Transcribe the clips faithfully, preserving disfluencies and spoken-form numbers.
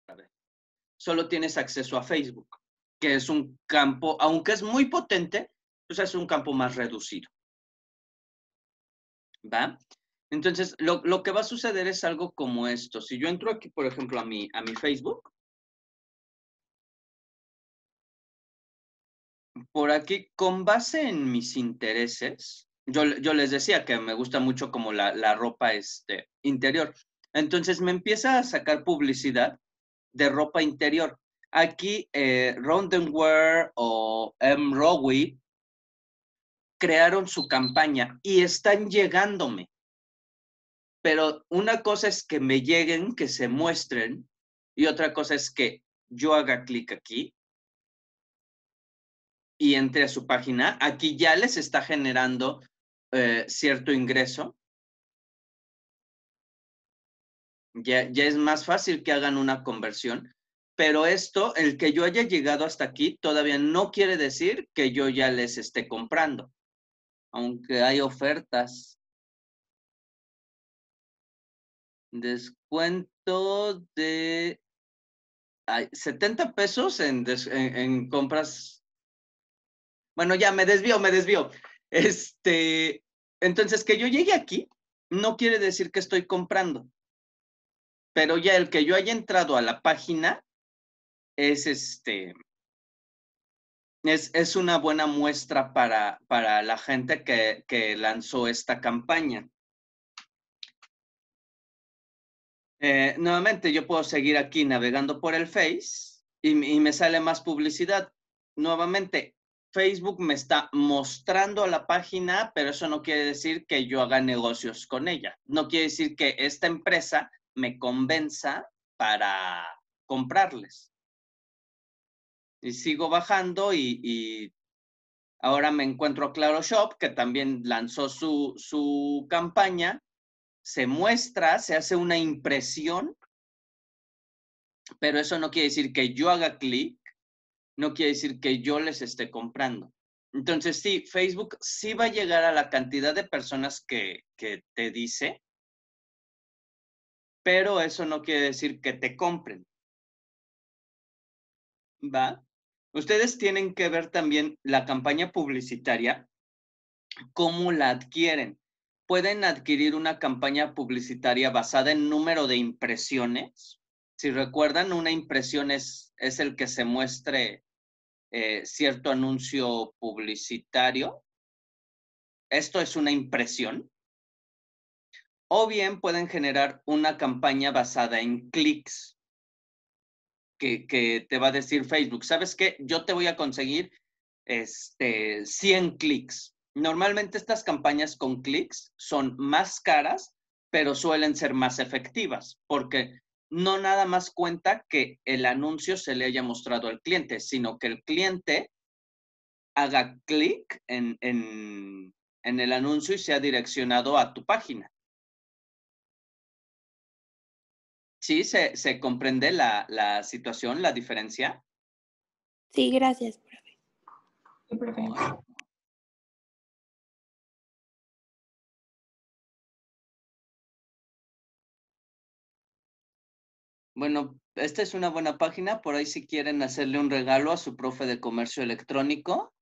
solo tienes acceso a Facebook, que es un campo, aunque es muy potente, pues es un campo más reducido. ¿Va? Entonces, lo, lo que va a suceder es algo como esto. Si yo entro aquí, por ejemplo, a mi, a mi Facebook, por aquí, con base en mis intereses, yo, yo les decía que me gusta mucho como la, la ropa este, interior. Entonces me empieza a sacar publicidad de ropa interior. Aquí, eh, Rodenwear o M. Rowe crearon su campaña y están llegándome. Pero una cosa es que me lleguen, que se muestren, y otra cosa es que yo haga clic aquí y entre a su página. Aquí ya les está generando eh, cierto ingreso. Ya, ya es más fácil que hagan una conversión. Pero esto, el que yo haya llegado hasta aquí, todavía no quiere decir que yo ya les esté comprando. Aunque hay ofertas. Descuento de ay, setenta pesos en, des, en, en compras. Bueno, ya me desvío, me desvío. Este, entonces, que yo llegue aquí no quiere decir que estoy comprando, pero ya el que yo haya entrado a la página es este, es, es una buena muestra para, para la gente que, que lanzó esta campaña. Eh, nuevamente, yo puedo seguir aquí navegando por el Face y, y me sale más publicidad. Nuevamente, Facebook me está mostrando la página, pero eso no quiere decir que yo haga negocios con ella. No quiere decir que esta empresa me convenza para comprarles. Y sigo bajando y, y ahora me encuentro a Claro Shop, que también lanzó su, su campaña. Se muestra, se hace una impresión, pero eso no quiere decir que yo haga clic, no quiere decir que yo les esté comprando. Entonces, sí, Facebook sí va a llegar a la cantidad de personas que, que te dice, pero eso no quiere decir que te compren. ¿Va? Ustedes tienen que ver también la campaña publicitaria, cómo la adquieren. Pueden adquirir una campaña publicitaria basada en número de impresiones. Si recuerdan, una impresión es, es el que se muestre eh, cierto anuncio publicitario. Esto es una impresión. O bien pueden generar una campaña basada en clics que, que te va a decir Facebook, ¿sabes qué? Yo te voy a conseguir este, cien clics. Normalmente estas campañas con clics son más caras, pero suelen ser más efectivas, porque no nada más cuenta que el anuncio se le haya mostrado al cliente, sino que el cliente haga clic en, en, en el anuncio y sea direccionado a tu página. ¿Sí? ¿Se, se comprende la, la situación, la diferencia? Sí, gracias, profe. Sí, profe. Oh. Bueno, esta es una buena página, por ahí si quieren hacerle un regalo a su profe de comercio electrónico.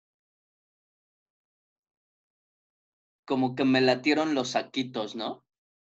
Como que me latieron los saquitos, ¿no?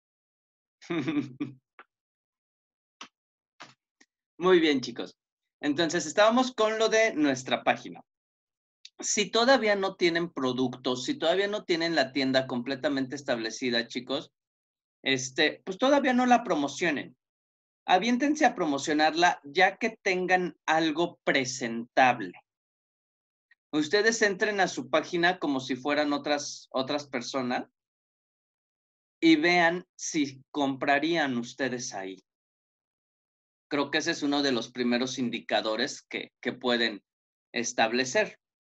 Muy bien, chicos. Entonces, estábamos con lo de nuestra página. Si todavía no tienen productos, si todavía no tienen la tienda completamente establecida, chicos, este, pues todavía no la promocionen. Aviéntense a promocionarla ya que tengan algo presentable. Ustedes entren a su página como si fueran otras, otras personas y vean si comprarían ustedes ahí. Creo que ese es uno de los primeros indicadores que, que pueden establecer.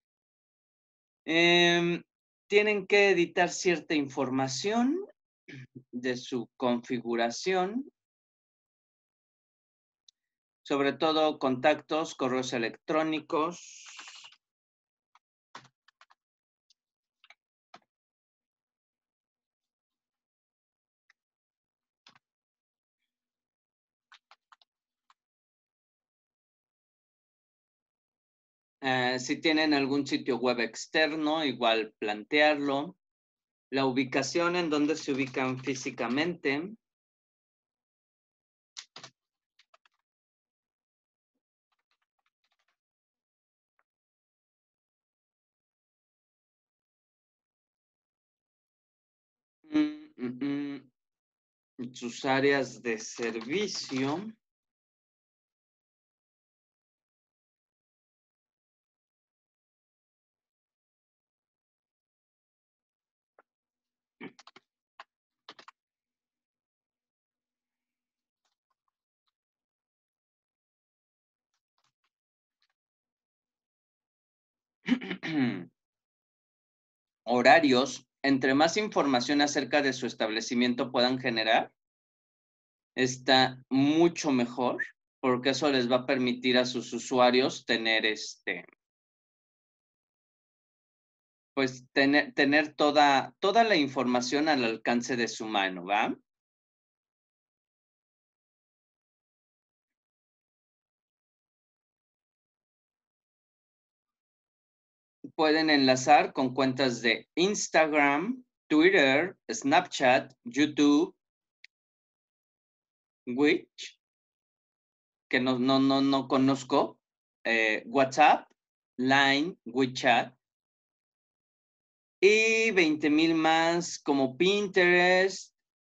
Eh, tienen que editar cierta información de su configuración, sobre todo contactos, correos electrónicos. Eh, si tienen algún sitio web externo, igual plantearlo. La ubicación en donde se ubican físicamente. Mm, mm, mm. Sus áreas de servicio. Horarios. Entre más información acerca de su establecimiento puedan generar, está mucho mejor, porque eso les va a permitir a sus usuarios tener este, pues tener, tener toda, toda la información al alcance de su mano, ¿va? Pueden enlazar con cuentas de Instagram, Twitter, Snapchat, YouTube, Twitch, que no, no, no, no conozco, eh, WhatsApp, Line, WeChat, y veinte mil más como Pinterest,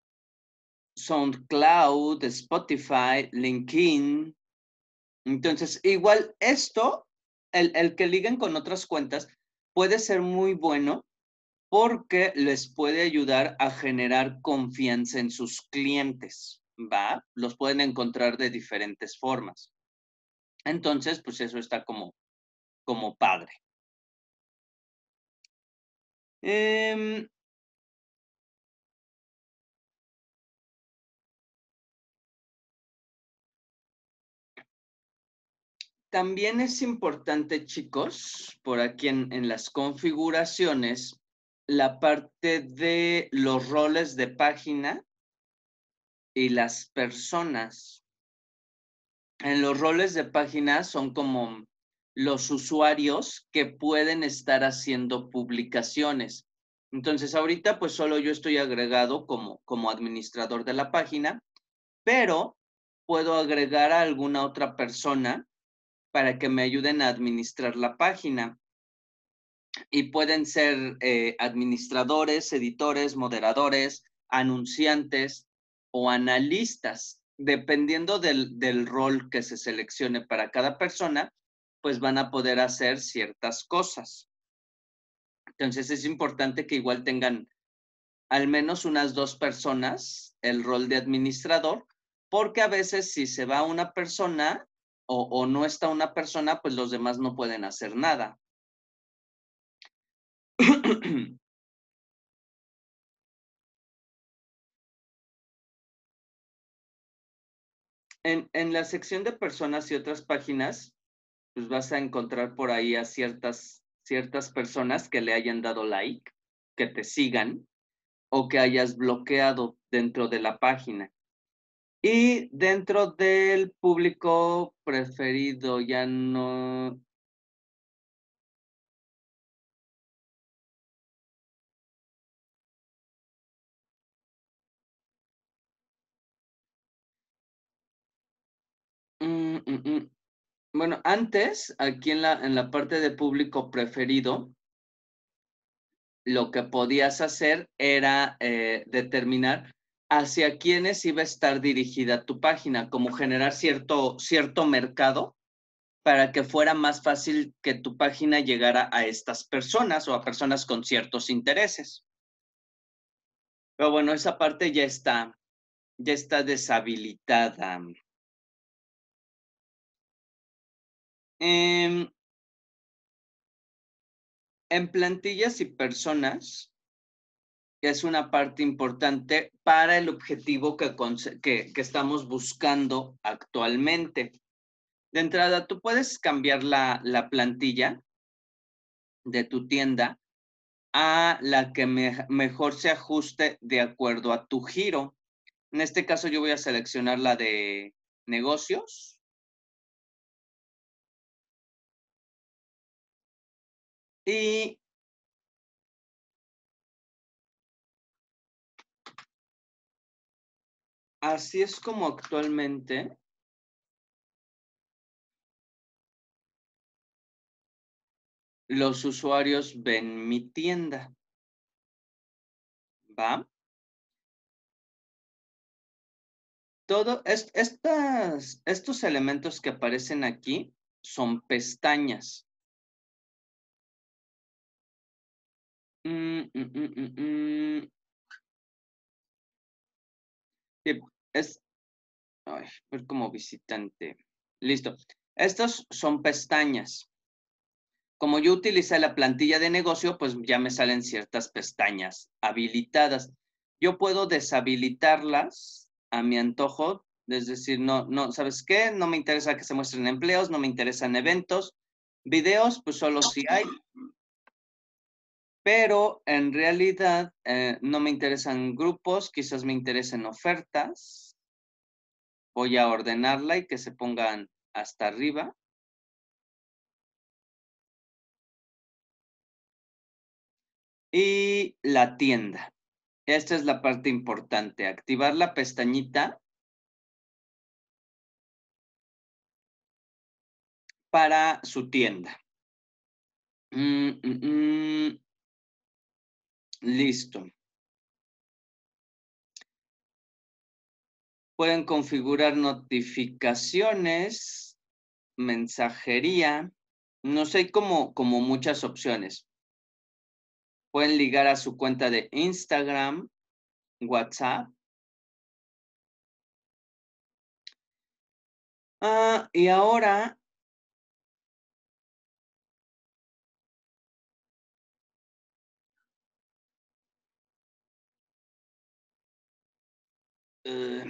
SoundCloud, Spotify, LinkedIn. Entonces, igual esto, el, el que liguen con otras cuentas, puede ser muy bueno porque les puede ayudar a generar confianza en sus clientes, ¿va? Los pueden encontrar de diferentes formas. Entonces, pues eso está como, como padre. Eh, También es importante, chicos, por aquí en, en las configuraciones, la parte de los roles de página y las personas. En los roles de página son como los usuarios que pueden estar haciendo publicaciones. Entonces, ahorita pues solo yo estoy agregado como, como administrador de la página, pero puedo agregar a alguna otra persona para que me ayuden a administrar la página. Y pueden ser eh, administradores, editores, moderadores, anunciantes o analistas. Dependiendo del, del rol que se seleccione para cada persona, pues van a poder hacer ciertas cosas. Entonces es importante que igual tengan al menos unas dos personas el rol de administrador, porque a veces si se va una persona o, o no está una persona, pues los demás no pueden hacer nada. En, en la sección de personas y otras páginas, pues vas a encontrar por ahí a ciertas, ciertas personas que le hayan dado like, que te sigan o que hayas bloqueado dentro de la página. Y dentro del público preferido ya no... Mm, mm, mm. Bueno, antes, aquí en la, en la parte de público preferido, lo que podías hacer era eh, determinar hacia quiénes iba a estar dirigida tu página, como generar cierto, cierto mercado para que fuera más fácil que tu página llegara a estas personas o a personas con ciertos intereses. Pero bueno, esa parte ya está, ya está deshabilitada. Eh, en plantillas y personas, es una parte importante para el objetivo que, que, que estamos buscando actualmente. De entrada, tú puedes cambiar la, la plantilla de tu tienda a la que me, mejor se ajuste de acuerdo a tu giro. En este caso, yo voy a seleccionar la de negocios. Y así es como actualmente los usuarios ven mi tienda. ¿Va? Todo es, estas, estos elementos que aparecen aquí son pestañas. Mm, mm, mm, mm, mm. Sí, es, ay, ver como visitante. Listo. Estos son pestañas. Como yo utilicé la plantilla de negocio, pues ya me salen ciertas pestañas habilitadas. Yo puedo deshabilitarlas a mi antojo, es decir, no, no, ¿sabes qué? No me interesa que se muestren empleos, no me interesan eventos, videos, pues solo si hay, pero en realidad eh, no me interesan grupos, quizás me interesen ofertas. Voy a ordenarla y que se pongan hasta arriba. Y la tienda. Esta es la parte importante, activar la pestañita para su tienda. Mm, mm, mm. Listo. Pueden configurar notificaciones, mensajería. No sé, como, como muchas opciones. Pueden ligar a su cuenta de Instagram, WhatsApp. Ah, y ahora uh,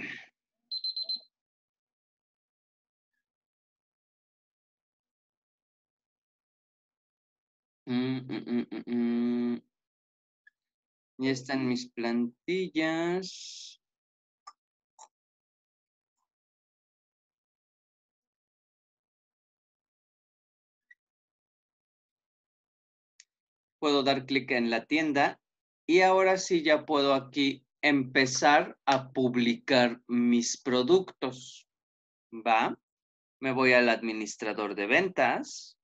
mm, mm, mm, mm, ya están mis plantillas. Puedo dar clic en la tienda y ahora sí ya puedo aquí empezar a publicar mis productos. ¿Va? Me voy al administrador de ventas.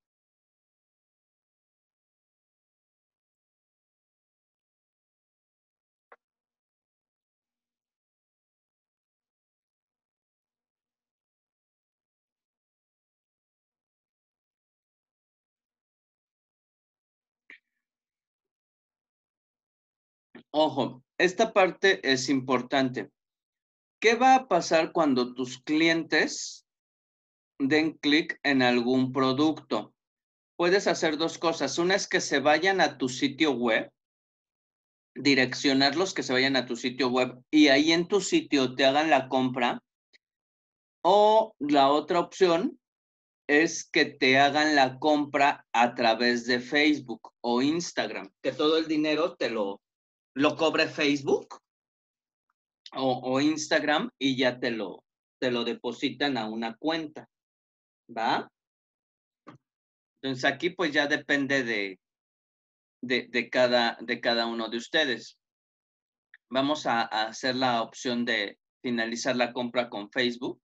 Ojo, esta parte es importante. ¿Qué va a pasar cuando tus clientes den clic en algún producto? Puedes hacer dos cosas. Una es que se vayan a tu sitio web, direccionarlos que se vayan a tu sitio web y ahí en tu sitio te hagan la compra. O la otra opción es que te hagan la compra a través de Facebook o Instagram, que todo el dinero te lo, lo cobre Facebook o, o Instagram y ya te lo, te lo depositan a una cuenta, ¿va? Entonces aquí pues ya depende de, de, de, cada, de cada uno de ustedes. Vamos a, a hacer la opción de finalizar la compra con Facebook.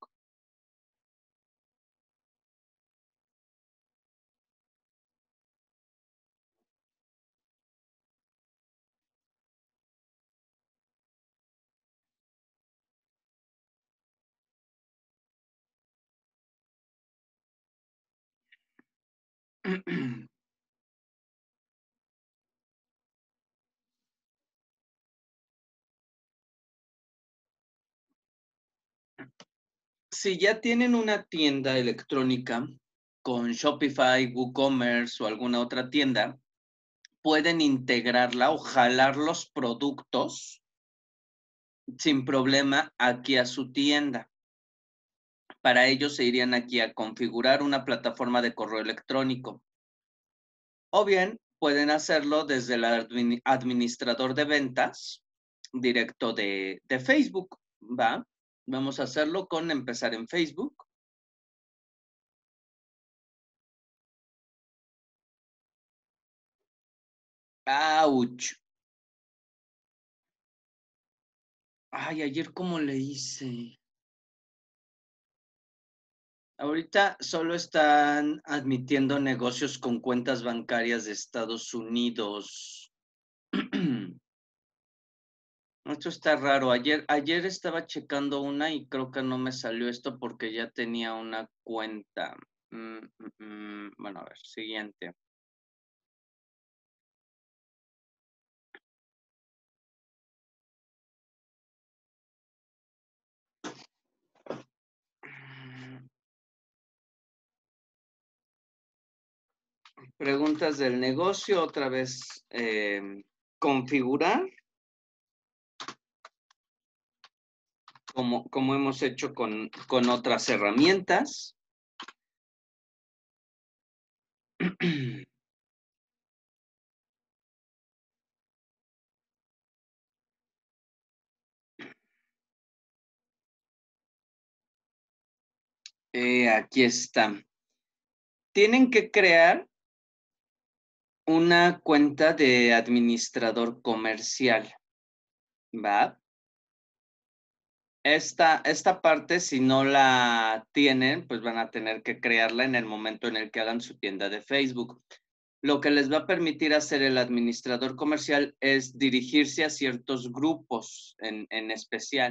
Si ya tienen una tienda electrónica con Shopify, WooCommerce o alguna otra tienda, pueden integrarla o jalar los productos sin problema aquí a su tienda. Para ello se irían aquí a configurar una plataforma de correo electrónico. O bien pueden hacerlo desde el administrador de ventas directo de, de Facebook, ¿va? Vamos a hacerlo con empezar en Facebook. Ouch. Ay, ayer cómo le hice. Ahorita solo están admitiendo negocios con cuentas bancarias de Estados Unidos. Esto está raro. Ayer, ayer estaba checando una y creo que no me salió esto porque ya tenía una cuenta. Mm, mm, mm. Bueno, a ver, siguiente. Preguntas del negocio, otra vez eh, configurar, como, como hemos hecho con, con otras herramientas. Eh, aquí está. Tienen que crear una cuenta de administrador comercial, ¿va? Esta, esta parte, si no la tienen, pues van a tener que crearla en el momento en el que hagan su tienda de Facebook. Lo que les va a permitir hacer el administrador comercial es dirigirse a ciertos grupos en, en especial,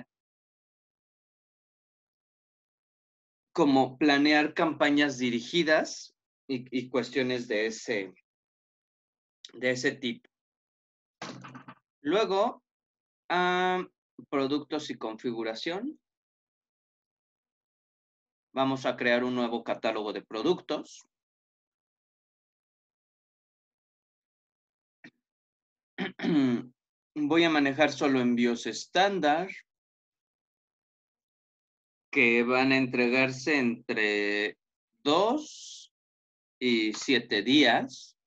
como planear campañas dirigidas y, y cuestiones de ese, de ese tipo. Luego, um, productos y configuración. Vamos a crear un nuevo catálogo de productos. Voy a manejar solo envíos estándar que van a entregarse entre dos y siete días.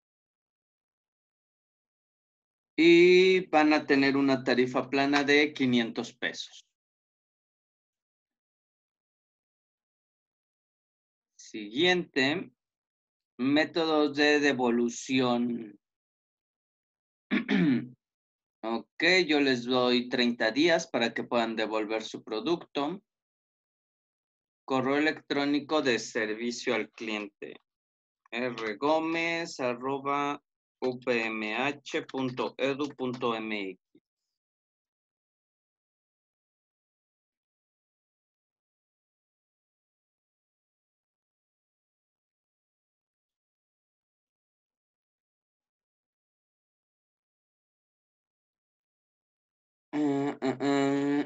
Y van a tener una tarifa plana de quinientos pesos. Siguiente, métodos de devolución. Ok, yo les doy treinta días para que puedan devolver su producto. Correo electrónico de servicio al cliente. rgomez arroba upmh punto edu punto mx. Uh, uh, uh.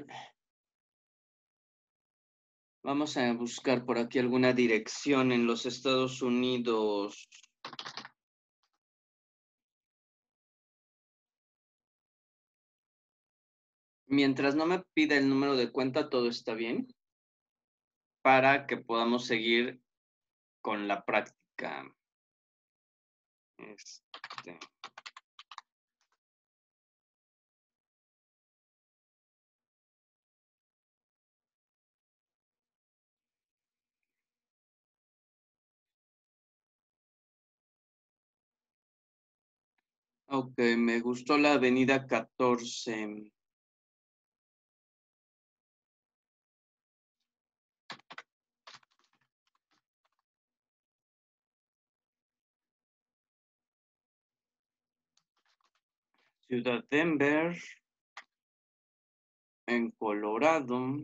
Vamos a buscar por aquí alguna dirección en los Estados Unidos. Mientras no me pida el número de cuenta, todo está bien. Para que podamos seguir con la práctica. Este. Ok, me gustó la avenida catorce. Ciudad Denver. En Colorado.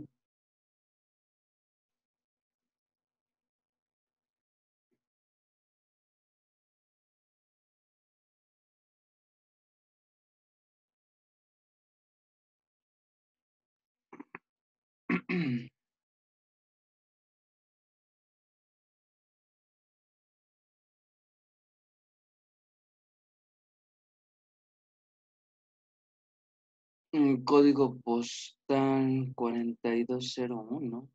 Código postal cuarenta y dos cero uno.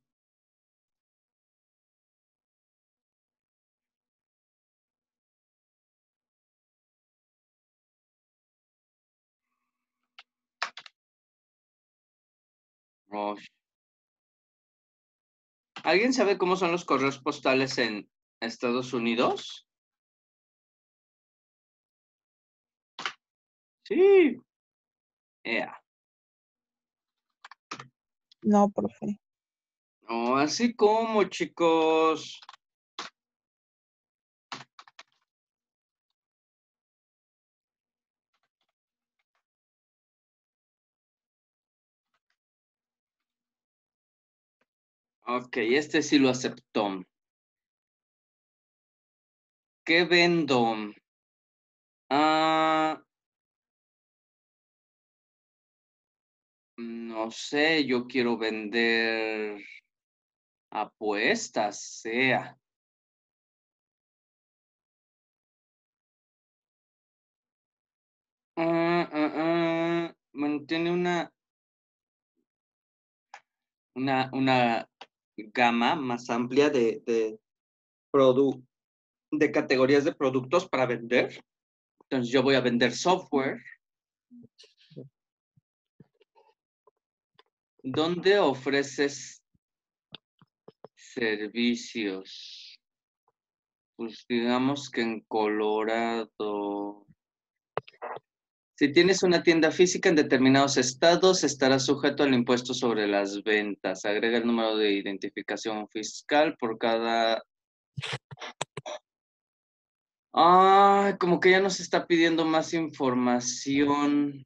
Oh. ¿Alguien sabe cómo son los correos postales en Estados Unidos? Sí. Ea. No, profe. No, así como, chicos. Ok, este sí lo aceptó. ¿Qué vendo? Ah, no sé, yo quiero vender apuestas, sea. Ah, ah, ah, mantiene una, una, una gama más amplia de, de, produ- de categorías de productos para vender. Entonces yo voy a vender software. ¿Dónde ofreces servicios? Pues digamos que en Colorado. Si tienes una tienda física en determinados estados, estará sujeto al impuesto sobre las ventas. Agrega el número de identificación fiscal por cada... Ah, como que ya nos está pidiendo más información.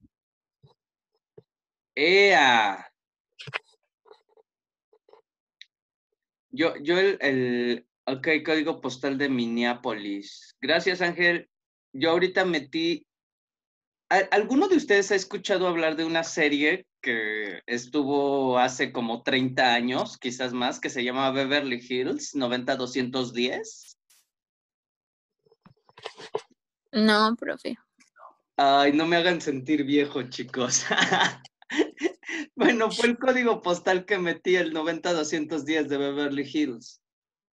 ¡Ea! Yo, yo el, el... Ok, código postal de Minneapolis. Gracias, Ángel. Yo ahorita metí... ¿Al- ¿Alguno de ustedes ha escuchado hablar de una serie que estuvo hace como treinta años, quizás más, que se llama Beverly Hills noventa doscientos diez? No, profe. Ay, no me hagan sentir viejo, chicos. Bueno, fue el código postal que metí, el noventa doscientos diez de Beverly Hills.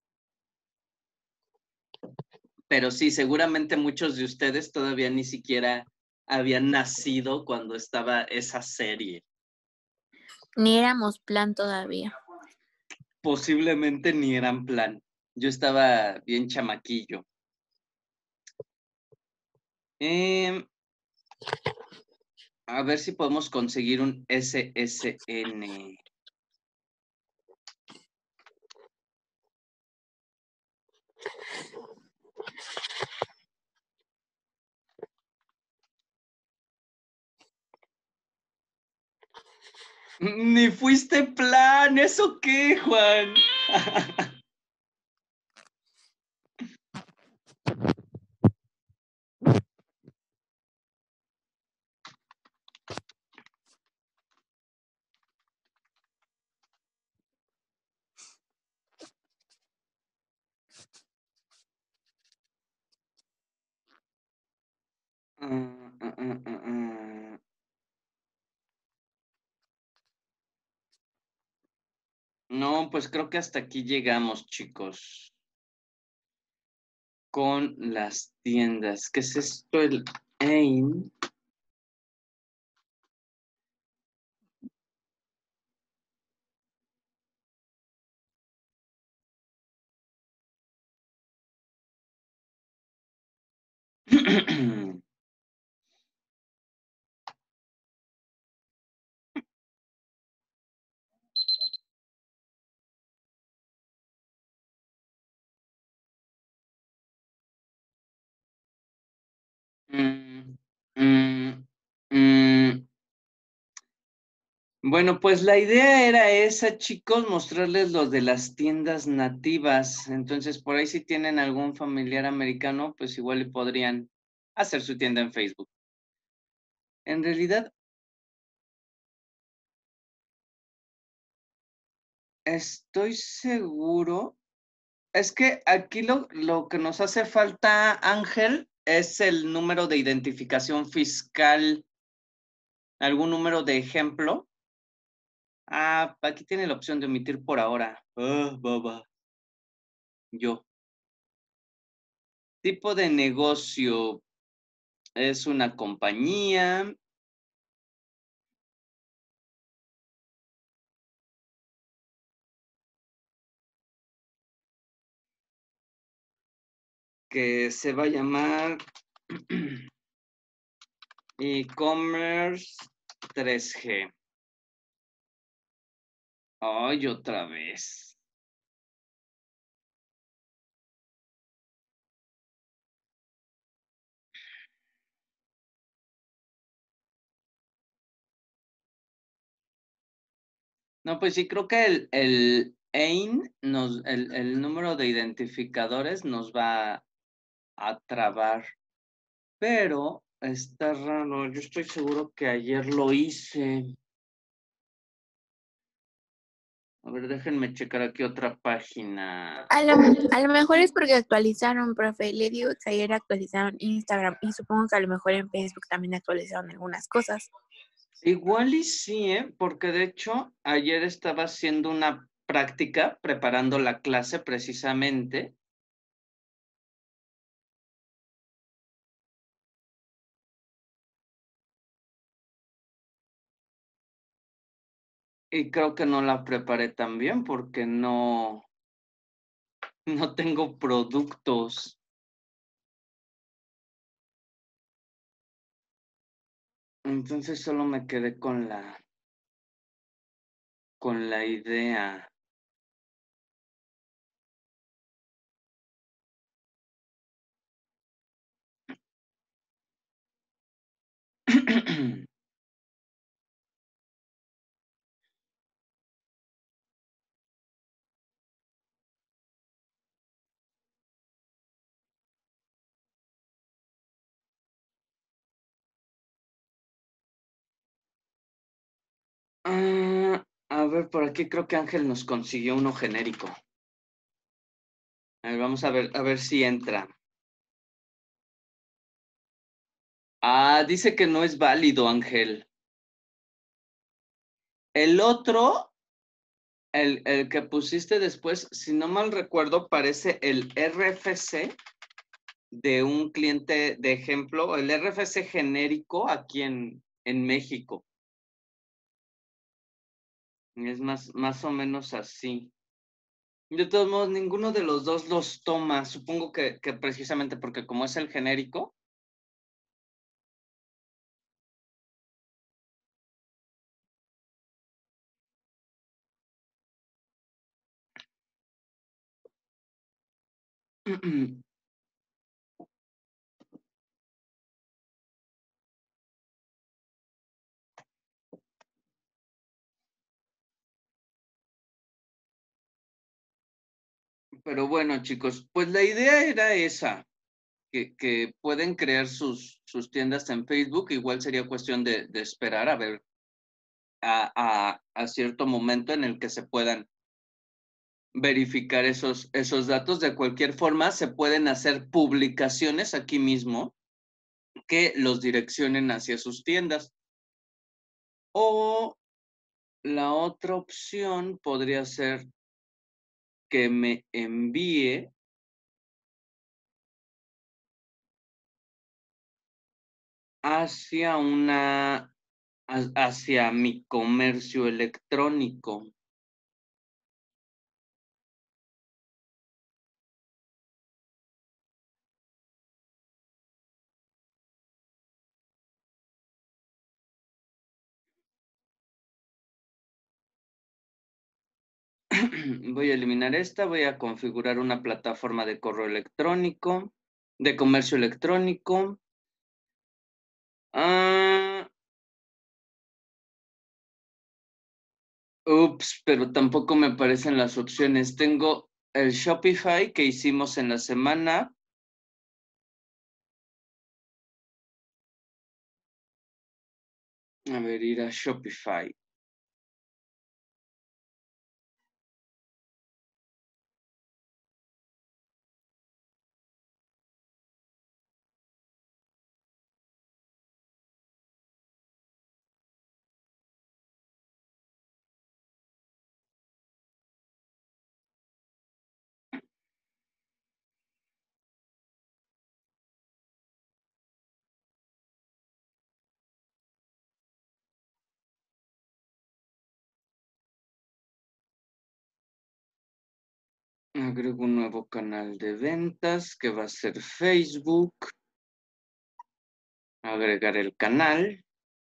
Pero sí, seguramente muchos de ustedes todavía ni siquiera habían nacido cuando estaba esa serie. Ni éramos plan todavía. Posiblemente ni eran plan. Yo estaba bien chamaquillo. Eh, a ver si podemos conseguir un S S N. Ni fuiste plan, ¿eso qué, Juan? Mm, mm, mm, mm, mm. No, pues creo que hasta aquí llegamos, chicos. Con las tiendas. ¿Qué es esto? El AIM. Mm, mm, mm. Bueno, pues la idea era esa, chicos, mostrarles los de las tiendas nativas. Entonces, por ahí si tienen algún familiar americano, pues igual le podrían hacer su tienda en Facebook. En realidad, estoy seguro. Es que aquí lo, lo que nos hace falta, Ángel, es el número de identificación fiscal. ¿Algún número de ejemplo? Ah, aquí tiene la opción de omitir por ahora. Ah, baba. Yo. Tipo de negocio. Es una compañía. Que se va a llamar E-commerce tres G. Ay, otra vez. No, pues sí, creo que el, el E I N, nos, el, el número de identificadores nos va a trabar. Pero está raro, yo estoy seguro que ayer lo hice. A ver, déjenme checar aquí otra página. A lo, a lo mejor es porque actualizaron, profe. Le digo que ayer actualizaron Instagram y supongo que a lo mejor en Facebook también actualizaron algunas cosas. Igual y sí, ¿eh? Porque de hecho ayer estaba haciendo una práctica, preparando la clase precisamente. Y creo que no la preparé tan bien porque no, no tengo productos. Entonces solo me quedé con la, con la idea. Ah, a ver, por aquí creo que Ángel nos consiguió uno genérico. A ver, vamos a ver, a ver si entra. Ah, dice que no es válido, Ángel. El otro, el, el que pusiste después, si no mal recuerdo, parece el R F C de un cliente de ejemplo, el R F C genérico aquí en, en México. Es más, más o menos así. De todos modos, ninguno de los dos los toma. Supongo que, que precisamente porque como es el genérico. Pero bueno, chicos, pues la idea era esa, que, que pueden crear sus, sus tiendas en Facebook. Igual sería cuestión de, de esperar a ver a, a, a cierto momento en el que se puedan verificar esos, esos datos. De cualquier forma, se pueden hacer publicaciones aquí mismo que los direccionen hacia sus tiendas. O la otra opción podría ser que me envíe hacia una, hacia mi comercio electrónico. Voy a eliminar esta, voy a configurar una plataforma de correo electrónico, de comercio electrónico. Ah, ups, pero tampoco me aparecen las opciones. Tengo el Shopify que hicimos en la semana. A ver, ir a Shopify. Agrego un nuevo canal de ventas que va a ser Facebook. Agregar el canal.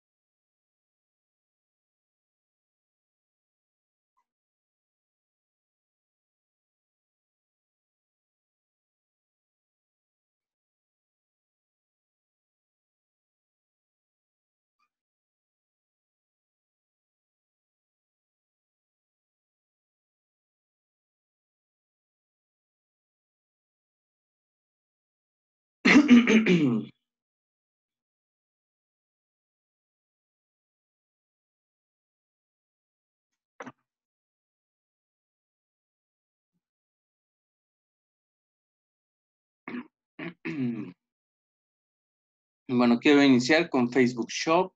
Bueno, quiero iniciar con Facebook Shop.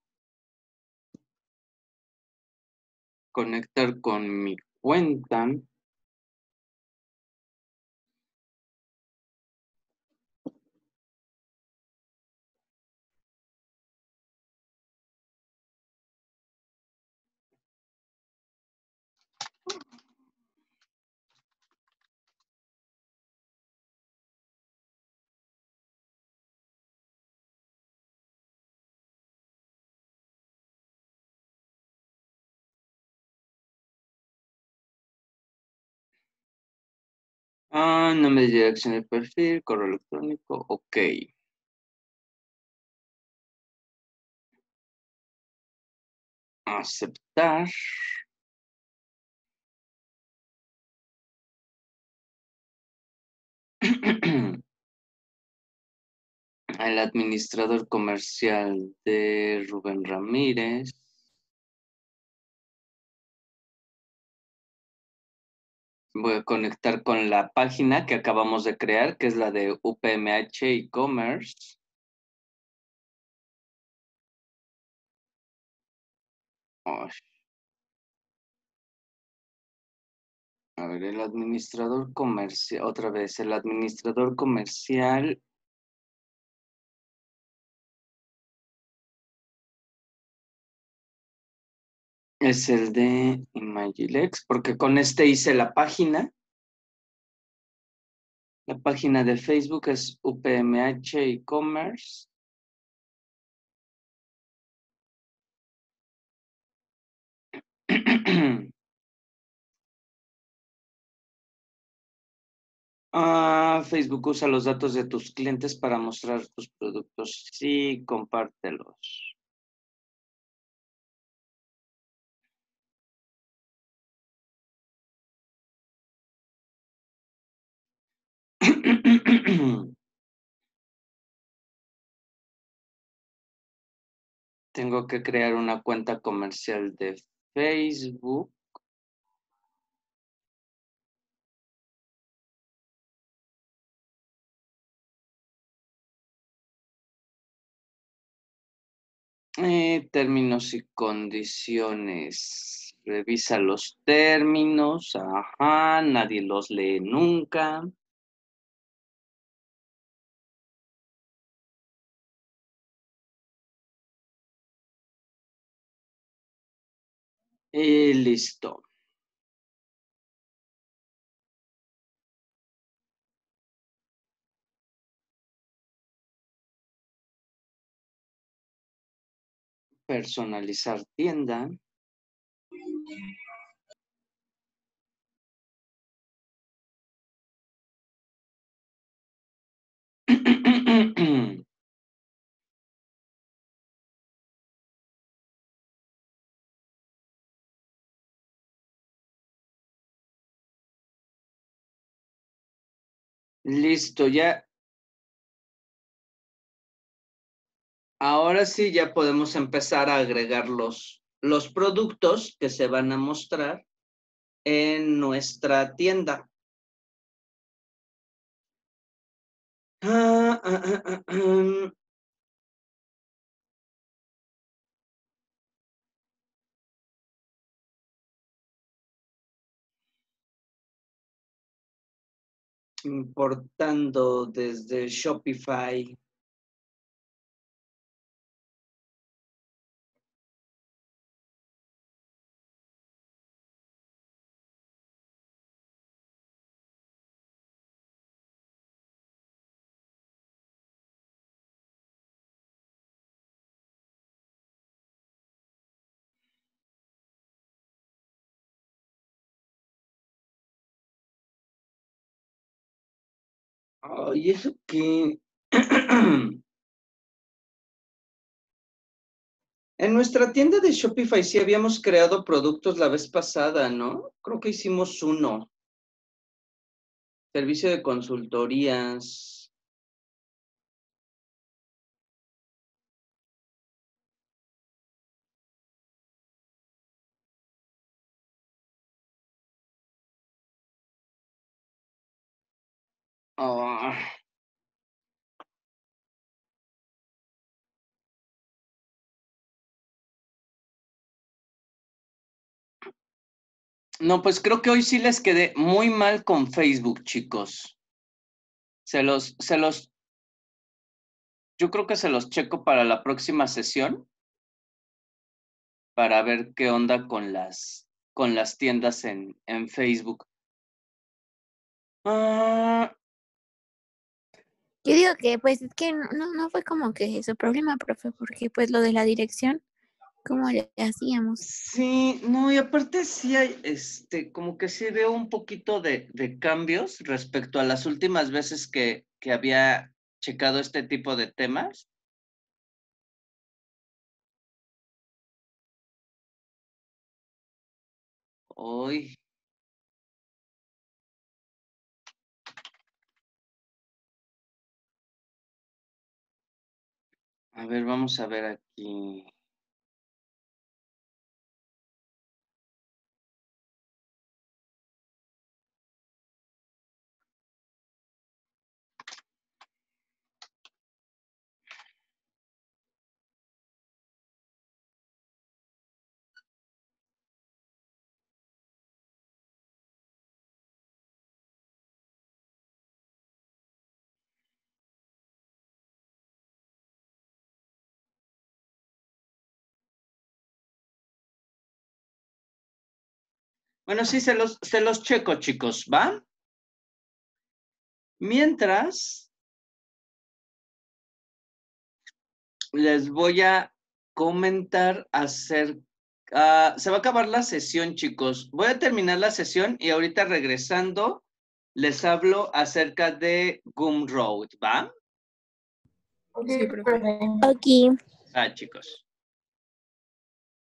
Conectar con mi cuenta. Ah, nombre de dirección de perfil, correo electrónico, ok. Aceptar. El administrador comercial de Rubén Ramírez. Voy a conectar con la página que acabamos de crear, que es la de U P M H e-commerce. Oh. A ver, el administrador comercial, otra vez, el administrador comercial. Es el de Imagilex, porque con este hice la página. La página de Facebook es U P M H e-commerce. Ah, Facebook usa los datos de tus clientes para mostrar tus productos. Sí, compártelos. Tengo que crear una cuenta comercial de Facebook. Eh, términos y condiciones. Revisa los términos. Ajá, nadie los lee nunca. Y listo. Personalizar tienda. Listo, ya. Ahora sí ya podemos empezar a agregar los, los productos que se van a mostrar en nuestra tienda. Ah, ah, ah, ah, ah. Importando desde Shopify. Ay, ¿eso qué? En nuestra tienda de Shopify sí habíamos creado productos la vez pasada, ¿no? Creo que hicimos uno. Servicio de consultorías. Oh. No, pues creo que hoy sí les quedé muy mal con Facebook, chicos. Se los, se los, yo creo que se los checo para la próxima sesión para ver qué onda con las, con las tiendas en, en Facebook. Ah, Yo digo que pues es que no, no no fue como que su problema, profe, porque pues lo de la dirección, ¿cómo le hacíamos? sí, no, y aparte sí hay, este, como que sí veo un poquito de, de cambios respecto a las últimas veces que, que había checado este tipo de temas. Hoy, a ver, vamos a ver aquí. Bueno, sí, se los, se los checo, chicos, ¿va? Mientras, les voy a comentar acerca... se va a acabar la sesión, chicos. Voy a terminar la sesión y ahorita regresando les hablo acerca de Gumroad, ¿va? Sí, profe. Ok. Ah, chicos.